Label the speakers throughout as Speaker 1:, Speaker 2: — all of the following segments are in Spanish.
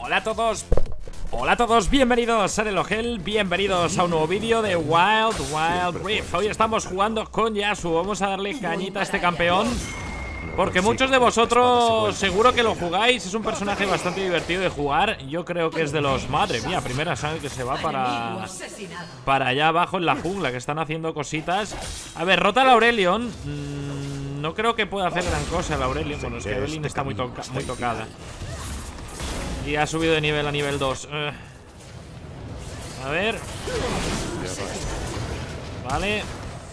Speaker 1: Hola a todos, bienvenidos a Relogel, bienvenidos a un nuevo vídeo de Wild Rift. Hoy estamos jugando con Yasuo, vamos a darle cañita a este campeón, porque muchos de vosotros seguro que lo jugáis. Es un personaje bastante divertido de jugar. Yo creo que es de los... Madre mía, primera sangre que se va para allá abajo en la jungla, que están haciendo cositas. A ver, rota la Aurelion. No creo que pueda hacer gran cosa la Aurelion. Bueno, es que Evelynn está muy tocada. Y ha subido de nivel a nivel 2. A ver. Vale.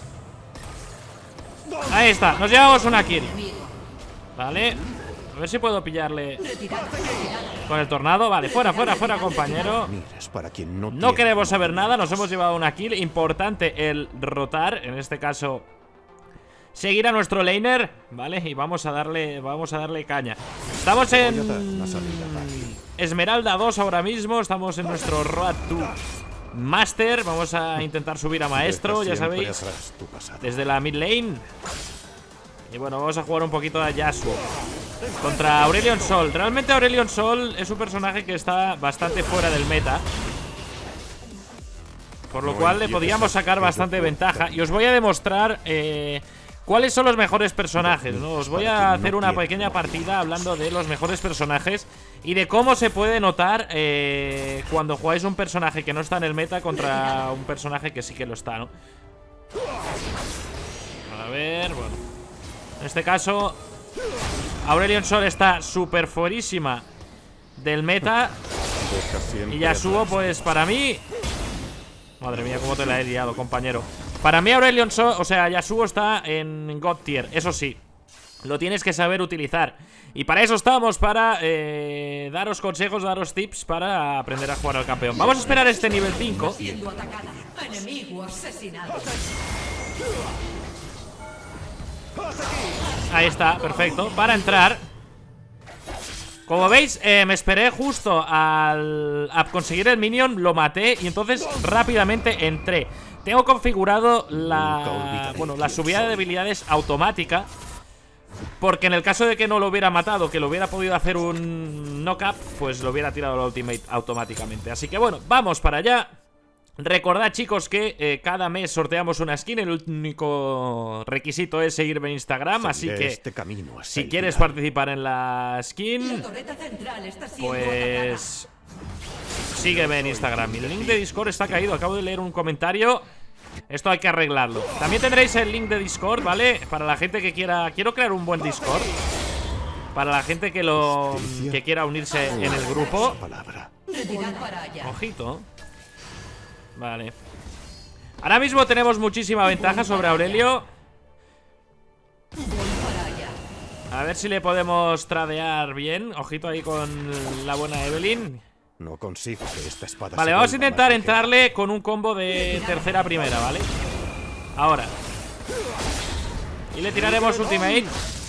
Speaker 1: Ahí está, nos llevamos una kill. Vale. A ver si puedo pillarle con el tornado. Vale, fuera, compañero. No queremos saber nada, nos hemos llevado una kill. Importante el rotar, en este caso seguir a nuestro laner, ¿vale? Y vamos a darle caña. Estamos en Esmeralda 2 ahora mismo. Estamos en nuestro Road to Master. Vamos a intentar subir a Maestro, ya sabéis, desde la mid lane. Y bueno, vamos a jugar un poquito a Yasuo contra Aurelion Sol. Realmente Aurelion Sol es un personaje que está bastante fuera del meta, por lo cual le podíamos sacar bastante ventaja. Y os voy a demostrar cuáles son los mejores personajes, ¿no? Os voy a hacer una pequeña partida hablando de los mejores personajes y de cómo se puede notar cuando jugáis un personaje que no está en el meta contra un personaje que sí que lo está, ¿no? A ver, bueno, en este caso Aurelion Sol está súper fuerísima del meta. Y Yasuo, pues para mí... Madre mía, cómo te la he liado, compañero. Para mí Aurelion Sol, o sea, Yasuo está en God Tier. Eso sí, lo tienes que saber utilizar. Y para eso estamos, para daros consejos, daros tips para aprender a jugar al campeón. Vamos a esperar este nivel 5. Ahí está, perfecto, para entrar. Como veis, me esperé justo a conseguir el minion, lo maté y entonces rápidamente entré. Tengo configurado la subida de habilidades automática, porque en el caso de que no lo hubiera matado, que lo hubiera podido hacer un knock-up, pues lo hubiera tirado la ultimate automáticamente. Así que bueno, vamos para allá. Recordad, chicos, que cada mes sorteamos una skin. El único requisito es seguirme en Instagram. Así que si quieres participar en la skin, pues sígueme en Instagram. Mi link de Discord está caído, acabo de leer un comentario. Esto hay que arreglarlo. También tendréis el link de Discord, ¿vale? Para la gente que quiera... Quiero crear un buen Discord para la gente que quiera unirse en el grupo. Ojito. Vale. Ahora mismo tenemos muchísima ventaja sobre Aurelio. A ver si le podemos tradear bien. Ojito ahí con la buena Evelynn.
Speaker 2: No consigo que esta espada.
Speaker 1: Vale, vamos a intentar entrarle con un combo de tercera a primera, ¿vale? Ahora. Y le tiraremos ultimate.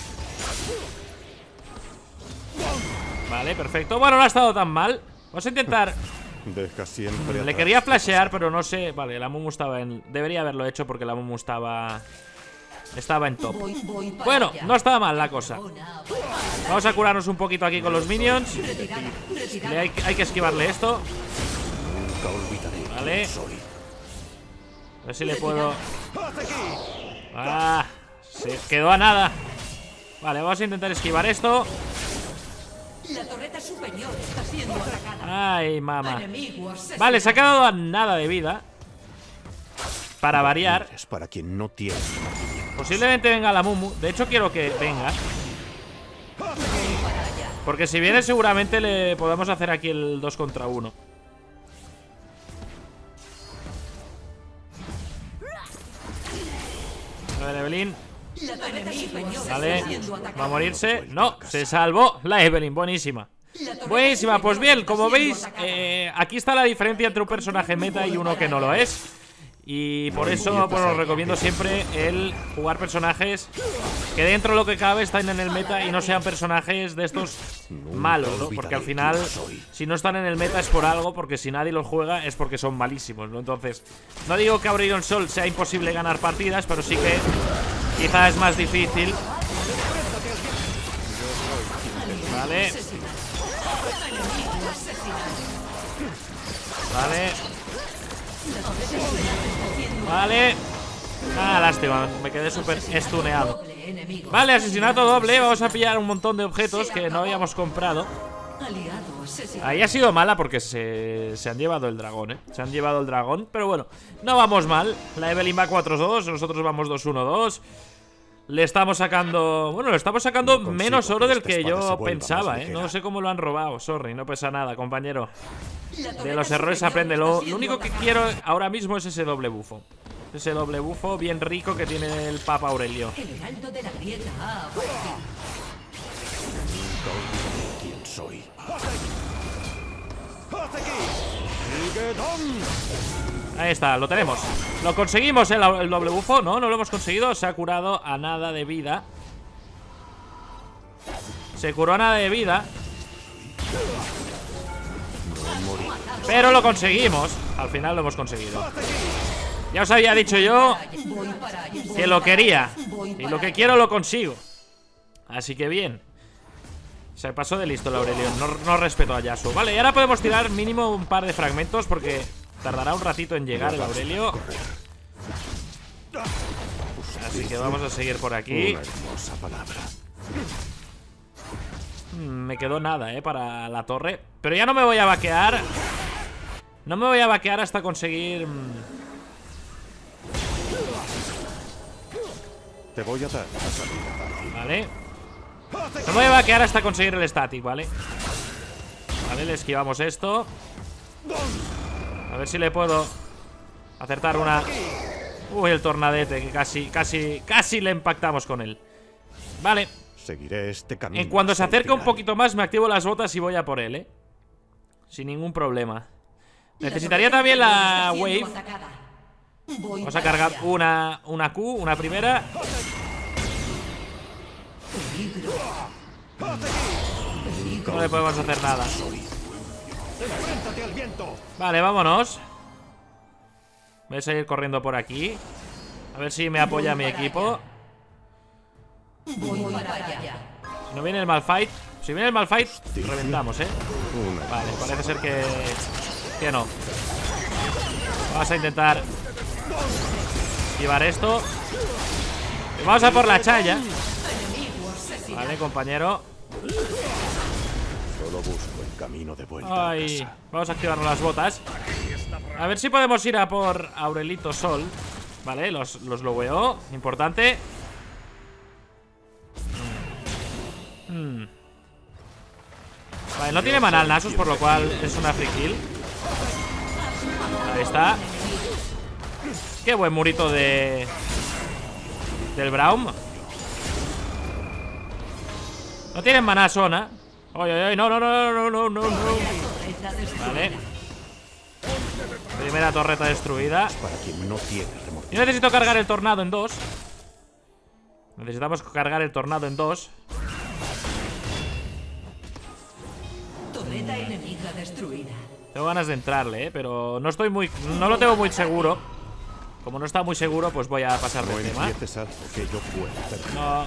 Speaker 1: Vale, perfecto. Bueno, no ha estado tan mal. Vamos a intentar...
Speaker 2: Deja siempre
Speaker 1: le quería flashear, pero no sé. Vale, la Mumu estaba en... Debería haberlo hecho porque la Mumu estaba en top. Bueno, no estaba mal la cosa. Vamos a curarnos un poquito aquí con los minions. Hay que esquivarle esto. Vale. A ver si le puedo... Ah, se quedó a nada. Vale, vamos a intentar esquivar esto.
Speaker 3: La torreta superior está siendo atacada.
Speaker 1: Ay, mamá. Vale, se ha quedado a nada de vida. Para variar.
Speaker 2: Es para quien no tiene.
Speaker 1: Posiblemente venga la Mumu. De hecho, quiero que venga, porque si viene seguramente le podemos hacer aquí el 2 contra 1. A ver, Evelynn. Vale, va a morirse. No, se salvó la Evelynn, buenísima. Buenísima, pues bien, como veis, aquí está la diferencia entre un personaje meta y uno que no lo es. Y por eso pues, os recomiendo siempre el jugar personajes que dentro de lo que cabe están en el meta y no sean personajes de estos malos, ¿no? Porque al final, si no están en el meta es por algo, porque si nadie los juega es porque son malísimos, ¿no? Entonces, no digo que Aurelion Sol sea imposible ganar partidas, pero sí que quizá es más difícil. Vale. Vale. Vale. Ah, lástima, me quedé súper estuneado. Vale, asesinato doble. Vamos a pillar un montón de objetos que no habíamos comprado. Ahí ha sido mala porque se han llevado el dragón, Se han llevado el dragón, pero bueno, no vamos mal. La Evelyn va 4-2, nosotros vamos 2-1-2. Le estamos sacando... Bueno, le estamos sacando menos oro del que yo pensaba, No sé cómo lo han robado, sorry, no pesa nada, compañero. De los errores aprende. Lo único que quiero ahora mismo es ese doble bufo. Ese doble bufo bien rico que tiene el Papa Aurelio.
Speaker 3: El heraldo de la grieta ha aparecido.
Speaker 2: ¿Quién soy?
Speaker 1: Ahí está, lo tenemos. Lo conseguimos, el doble bufo. No lo hemos conseguido. Se ha curado a nada de vida. Se curó a nada de vida. Pero lo conseguimos. Al final lo hemos conseguido. Ya os había dicho yo que lo quería. Y lo que quiero lo consigo. Así que bien. Se pasó de listo el Aurelio. No respeto a Yasuo. Vale, y ahora podemos tirar mínimo un par de fragmentos porque tardará un ratito en llegar el Aurelio. Así que vamos a seguir por aquí. Me quedó nada, para la torre. Pero ya no me voy a vaquear. No me voy a vaquear hasta conseguir...
Speaker 2: Te voy a dar la salida.
Speaker 1: Vale. No me voy a vaquear hasta conseguir el static, ¿vale? Vale, le esquivamos esto. A ver si le puedo acertar una... Uy, el tornadete, que casi le impactamos con él. Vale.
Speaker 2: Seguiré este camino.
Speaker 1: En cuando se acerca un poquito más, me activo las botas y voy a por él, sin ningún problema. Necesitaría también la wave. Vamos a cargar una Q, una primera. No le podemos hacer nada. Vale, vámonos. Voy a seguir corriendo por aquí. A ver si me apoya mi equipo. Si no viene el Malphite. Si viene el Malphite, reventamos, Vale, parece ser que no. Vamos a intentar esquivar esto. Vamos a por la chaya. Vale, compañero.
Speaker 2: Solo busco el camino de vuelta.
Speaker 1: Ay, vamos a activarnos las botas. A ver si podemos ir a por Aurelito Sol. Vale, los logueó. Importante. Vale, no tiene mana al Nasus, por lo cual es una free kill. Ahí está. Qué buen murito del Braum. No tienen maná zona. Oye, no. Vale. Primera torreta destruida. Yo necesito cargar el tornado en 2. Necesitamos cargar el tornado en 2.
Speaker 3: Torreta enemiga destruida.
Speaker 1: Tengo ganas de entrarle, pero no lo tengo muy seguro. Como no está muy seguro, pues voy a pasar del tema. No.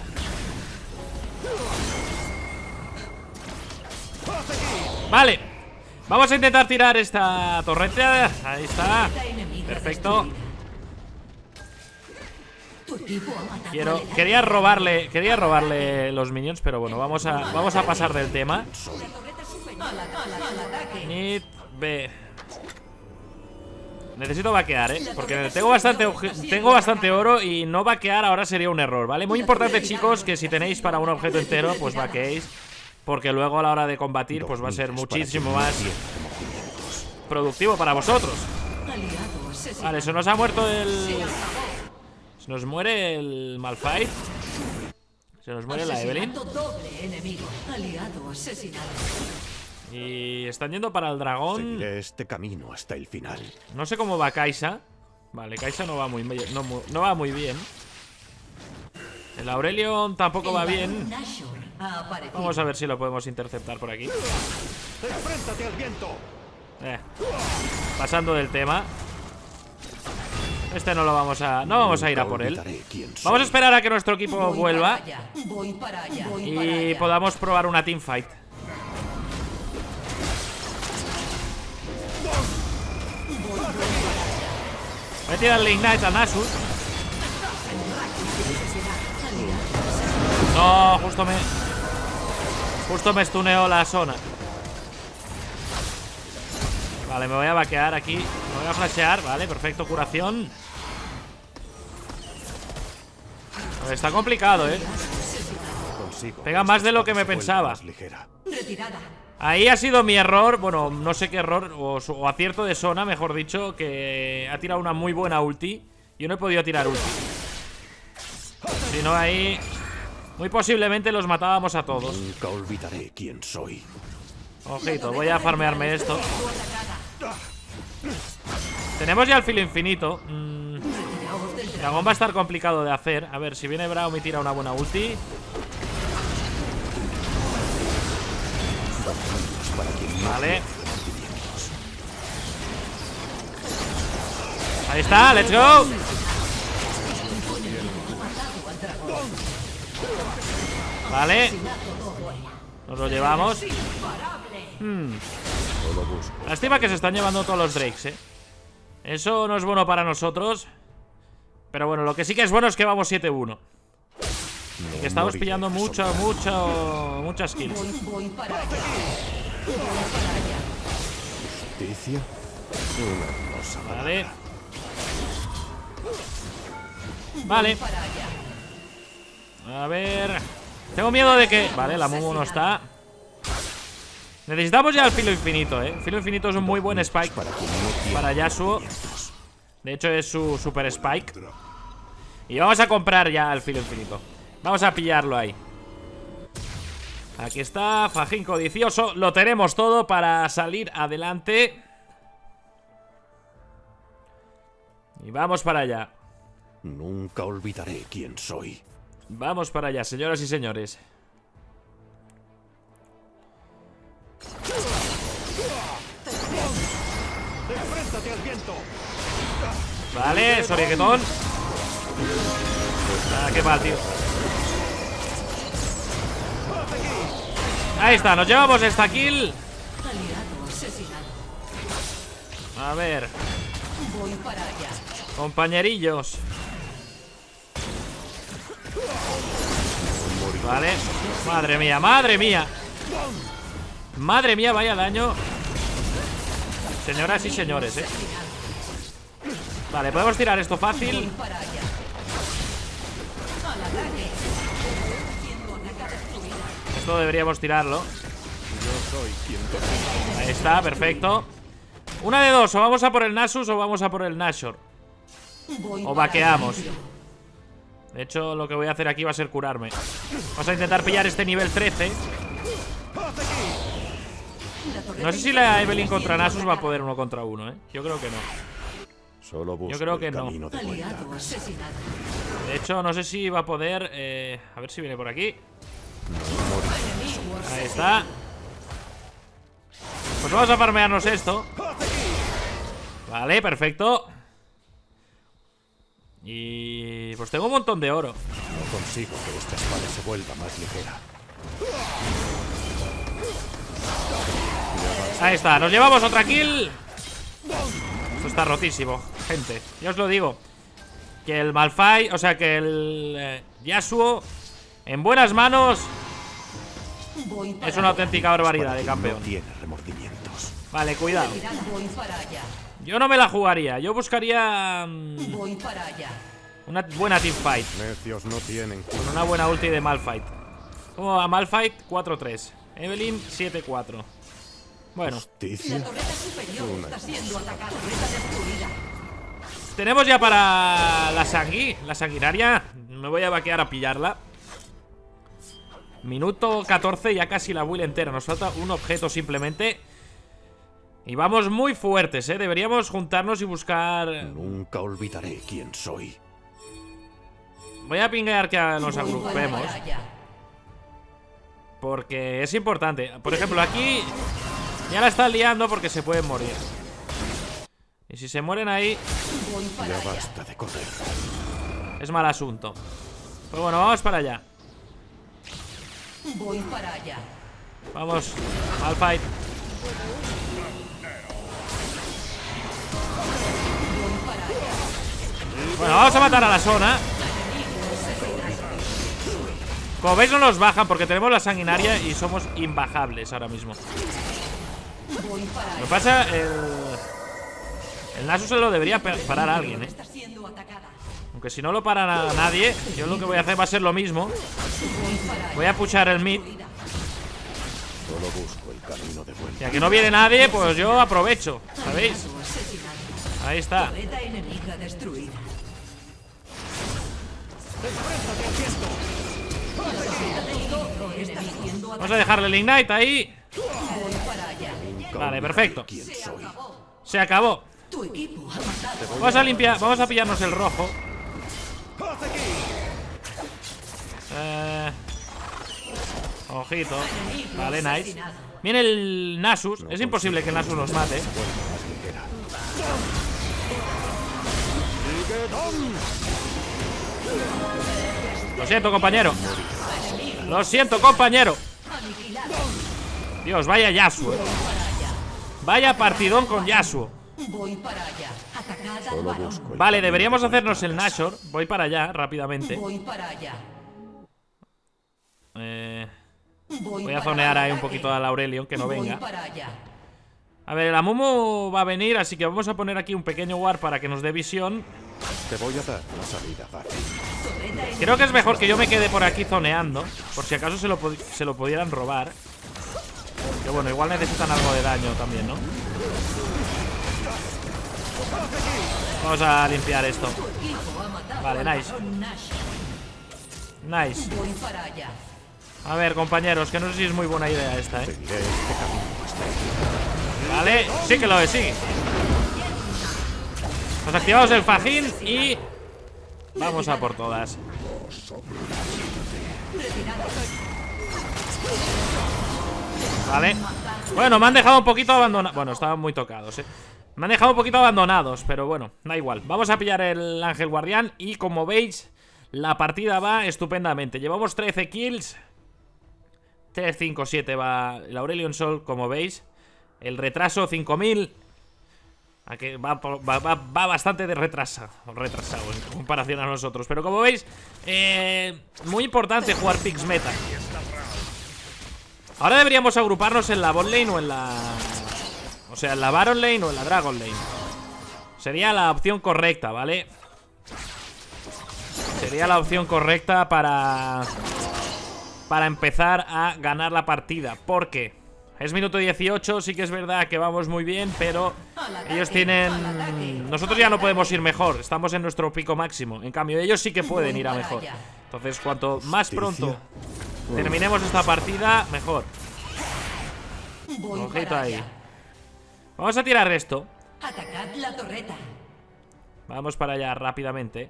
Speaker 1: Vale. Vamos a intentar tirar esta torreta. Ahí está. Perfecto. Quería robarle los minions, pero bueno, vamos a pasar del tema. Need B. Necesito vaquear, porque tengo bastante oro y no vaquear ahora sería un error, ¿vale? Muy importante, chicos, que si tenéis para un objeto entero, pues vaqueéis, porque luego a la hora de combatir, pues va a ser muchísimo más productivo para vosotros. Vale, se nos ha muerto se nos muere el Malphite. Se nos muere la Evelyn. Y están yendo para el dragón.
Speaker 2: Seguiré este camino hasta el final.
Speaker 1: No sé cómo va Kai'Sa. Vale, Kai'Sa no va muy bien. El Aurelion tampoco va bien. Vamos a ver si lo podemos interceptar por aquí. Pasando del tema. Este no vamos a ir a por él. Vamos a esperar a que nuestro equipo vuelva y podamos probar una teamfight. Voy a tirarle Ignite a Nasus. No, justo me stuneó la zona. Vale, me voy a vaquear aquí. Me voy a flashear, vale, perfecto, curación. Está complicado, Pega más de lo que me pensaba. Ahí ha sido mi error. Bueno, no sé qué error, o acierto de zona, mejor dicho. Que ha tirado una muy buena ulti. Yo no he podido tirar ulti. Si no, ahí muy posiblemente los matábamos a todos.
Speaker 2: Nunca olvidaré quién soy.
Speaker 1: Ojito, voy a farmearme esto. Tenemos ya el filo infinito. Dragón va a estar complicado de hacer. A ver, si viene Braum y tira una buena ulti. Vale. Ahí está, let's go. Vale. Nos lo llevamos. Lástima que se están llevando todos los Drakes, Eso no es bueno para nosotros. Pero bueno, lo que sí que es bueno es que vamos 7-1. Y que estamos pillando muchas kills. Vale. Vale. A ver. Tengo miedo de que... Vale, la Mumu no está. Necesitamos ya el filo infinito, El filo infinito es un muy buen spike para Yasuo. De hecho es su super spike. Y vamos a comprar ya el filo infinito. Vamos a pillarlo ahí. Aquí está, Fajín codicioso. Lo tenemos todo para salir adelante. Y vamos para allá.
Speaker 2: Nunca olvidaré quién soy.
Speaker 1: Vamos para allá, señoras y señores. Vale, Sorieguetón. Qué mal, tío. Ahí está, nos llevamos esta kill. A ver. Compañerillos. Vale. Madre mía, madre mía. Madre mía, vaya daño. Señoras y señores, Vale, podemos tirar esto fácil. Esto deberíamos tirarlo. Ahí está, perfecto. Una de dos, o vamos a por el Nasus o vamos a por el Nashor. O vaqueamos. De hecho, lo que voy a hacer aquí va a ser curarme. Vamos a intentar pillar este nivel 13. No sé si la Evelynn contra Nasus va a poder 1 contra 1, Yo creo que no. Yo creo que no. De hecho, no sé si va a poder... a ver si viene por aquí. Ahí está. Pues vamos a farmearnos esto. Vale, perfecto. Y... pues tengo un montón de oro.
Speaker 2: No consigo que esta espada se vuelva más ligera.
Speaker 1: Ahí está, nos llevamos otra kill. Esto está rotísimo, gente. Ya os lo digo. Que el Malphite, o sea, que el Yasuo en buenas manos es una auténtica barbaridad de campeón.
Speaker 2: No tiene remordimientos.
Speaker 1: Vale, cuidado. Yo no me la jugaría. Yo buscaría una buena teamfight.
Speaker 2: Necios no tienen.
Speaker 1: Con una buena ulti de Malphite. Como a Malphite 4-3. Evelynn 7-4. Bueno.
Speaker 2: Justicia.
Speaker 1: Tenemos ya para la sanguinaria. Me voy a vaquear a pillarla. Minuto 14, ya casi la build entera. Nos falta un objeto simplemente. Y vamos muy fuertes, Deberíamos juntarnos y buscar...
Speaker 2: Nunca olvidaré quién soy.
Speaker 1: Voy a pinguear que nos agrupemos. Porque es importante. Por ejemplo, aquí ya la están liando porque se pueden morir. Y si se mueren ahí,
Speaker 2: ya basta de correr.
Speaker 1: Es mal asunto. Pues bueno, vamos para allá.
Speaker 3: Voy para allá.
Speaker 1: Vamos, Malphite. Bueno, vamos a matar a la zona. Como veis no nos bajan porque tenemos la sanguinaria y somos imbajables ahora mismo. Lo que pasa, el Nasus se lo debería parar a alguien, Aunque si no lo para a nadie, yo lo que voy a hacer va a ser lo mismo. Voy a pushar el mid.
Speaker 2: Solo busco el camino de vuelta.
Speaker 1: Y a que no viene nadie, pues yo aprovecho, ¿sabéis? Ahí está. Vamos a dejarle el Ignite ahí. Vale, perfecto. Se acabó. Vamos a limpiar, vamos a pillarnos el rojo. Ojito. Vale, nice. Viene el Nasus. Es imposible que el Nasus nos mate. Lo siento, compañero. Lo siento, compañero. Dios, vaya Yasuo. Vaya partidón con Yasuo. Vale, deberíamos hacernos el Nashor. Voy para allá, rápidamente. Voy a zonear ahí un poquito al Aurelion, que no venga. A ver, el Amumu va a venir, así que vamos a poner aquí un pequeño ward para que nos dé visión.
Speaker 2: Te voy a dar una salida fácil.
Speaker 1: Creo que es mejor que yo me quede por aquí zoneando, por si acaso se lo pudieran robar. Que bueno, igual necesitan algo de daño también, ¿no? Vamos a limpiar esto. Vale, nice. Nice. A ver, compañeros, que no sé si es muy buena idea esta, Vale, sí que lo es, sí. Nos activamos el fajín y vamos a por todas. Vale. Bueno, me han dejado un poquito abandonados. Bueno, estaban muy tocados, Me han dejado un poquito abandonados, pero bueno, da igual. Vamos a pillar el Ángel Guardián y como veis, la partida va estupendamente. Llevamos 13 kills. 3, 5, 7 va el Aurelion Sol, como veis. El retraso 5000. Aquí va bastante de retrasado en comparación a nosotros. Pero como veis, muy importante jugar Pix Meta. Ahora deberíamos agruparnos en la bot lane o en la... O sea, en la Baron lane o en la Dragon lane. Sería la opción correcta, ¿vale? Sería la opción correcta para empezar a ganar la partida. Porque es minuto 18, sí que es verdad que vamos muy bien, pero ellos tienen... Nosotros ya no podemos ir mejor, estamos en nuestro pico máximo. En cambio, ellos sí que pueden ir a mejor. Entonces, cuanto más pronto terminemos esta partida, mejor. Ojito ahí. Vamos a tirar esto.
Speaker 3: Atacad la torreta.
Speaker 1: Vamos para allá rápidamente.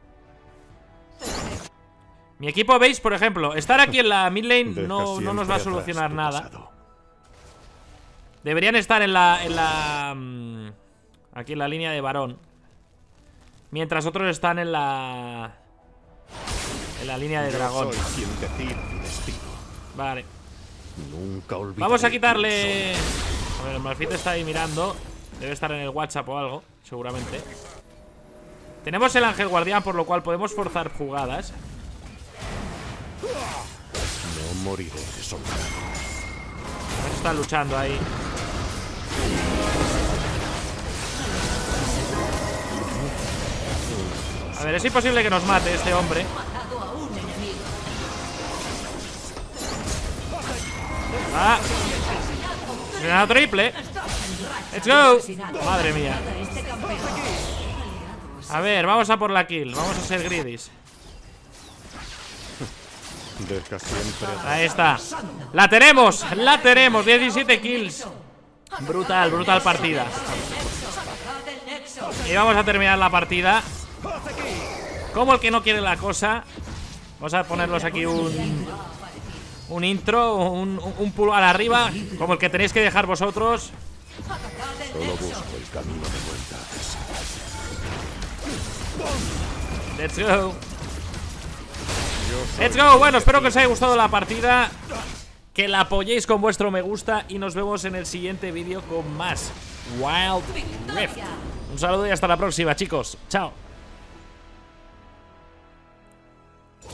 Speaker 1: Mi equipo, veis, por ejemplo, estar aquí en la mid lane no nos va a solucionar nada. Deberían estar en la aquí en la línea de varón, mientras otros están en la línea de dragón. Vale. Vamos a quitarle... A ver, el Malphite está ahí mirando. Debe estar en el WhatsApp o algo, seguramente. Tenemos el Ángel Guardián, por lo cual podemos forzar jugadas.
Speaker 2: No moriré desolado.
Speaker 1: Está luchando ahí. A ver, es imposible que nos mate este hombre. Ah, granada triple. Let's go. Madre mía. A ver, vamos a por la kill. Vamos a ser greedies. Ahí está. La tenemos, la tenemos. 17 kills. Brutal, brutal partida. Y vamos a terminar la partida como el que no quiere la cosa. Vamos a ponerlos aquí un intro, un pulgar arriba, como el que tenéis que dejar vosotros.
Speaker 2: Solo busco el camino de vuelta a casa.
Speaker 1: Let's go. Let's go. Bueno, espero que os haya gustado la partida, que la apoyéis con vuestro me gusta y nos vemos en el siguiente vídeo con más Wild Rift. Un saludo y hasta la próxima, chicos. Chao.